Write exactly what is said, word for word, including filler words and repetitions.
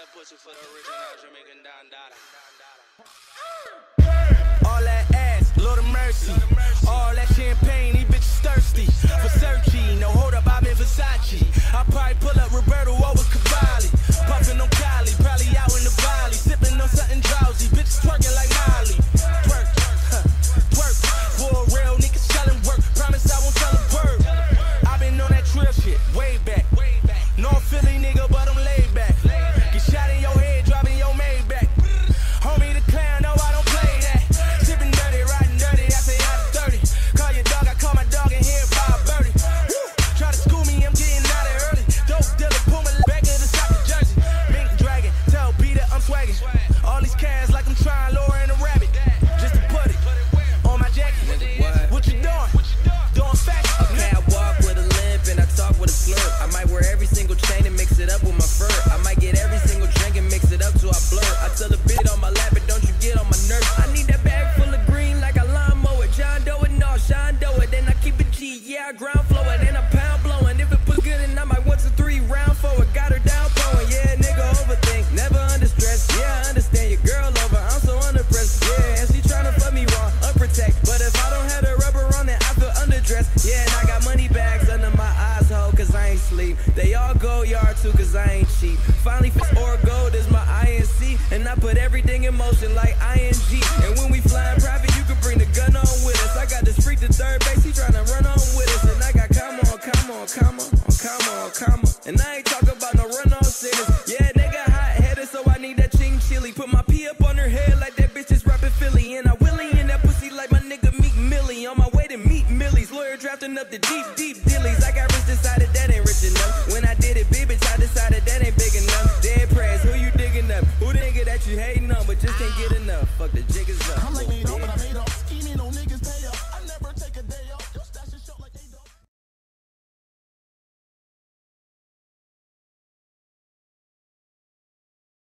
that pussy for the original Jamaican Don Dada. All that ass, Lord of mercy. All that champagne, these bitches thirsty. Versace, no hold up, I'm in Versace. I probably pull up Roberto over Cavalli. Puffin' on Cali, probably out in the valley. Sippin' on something drowsy, bitches twerking like Miley. Twerk, huh, twerk. For a real nigga sellin' work. Promise I won't tell a word. I been on that trill shit, way back. North Philly nigga, but I'm laid back. Get shot in your head, driving your Maybach. Homie the clown, no, I don't play that. Sippin' dirty, riding dirty, I say out of thirty. Call your dog, I call my dog in here by a birdie. Woo! Try to school me, I'm getting out of early. Dope dealer, pull my back of the soccer jersey. Mink dragon, tell Peter I'm swaggin'. All these cans like I'm trying lower in a rabbit. Just to put it on my jacket. What? What you doing? Doing fast. Okay, I walk with a limp and I talk with a slur. I might wear every single chain and mix it up with my fur. I might get every single drink and mix it up till I blur. I tell a bitch on my lap, but don't you get on my nerves. I need that bag full of green like a lawnmower. John Doe it, no, Sean Doe it. Then I keep it G, yeah, I ground flow it. Then I pound blowing. If it puts good, and I might want to three round forward. Got her down blowing, yeah, nigga overthink. Never under stress, yeah, I understand your girl over. I'm so underpressed, yeah, and she tryna fuck me wrong, unprotect. But if I don't have the rubber on it, I feel underdressed, yeah, and I got money bags under my eyes, ho, cause I ain't sleep. They all go yard too, cause I ain't cheap. Finally, or gold is my I N C, and I put everything in motion like I N G. And when we flying private, you can bring the gun on with us. I got this freak to third base, he tryna run on with us. And I got come on, come on, come on, come on, come on. And I ain't talking about no run on sinners. Yeah, they got hot headed, so I need that ching chili. Put my pee up on her head like that bitch is rapping Philly. And I willy in that pussy like my nigga Meek Mill. On my way to meet Millie's lawyer drafting up the deep, deep dillies. I got rich, decided that ain't rich enough. When I did it big, bitch, I decided that ain't big enough. Dead prayers, who you digging up? Who the nigga that you hating on but just can't get enough? Fuck the jig is up. I'm like made up, but I made up. Scheming on niggas.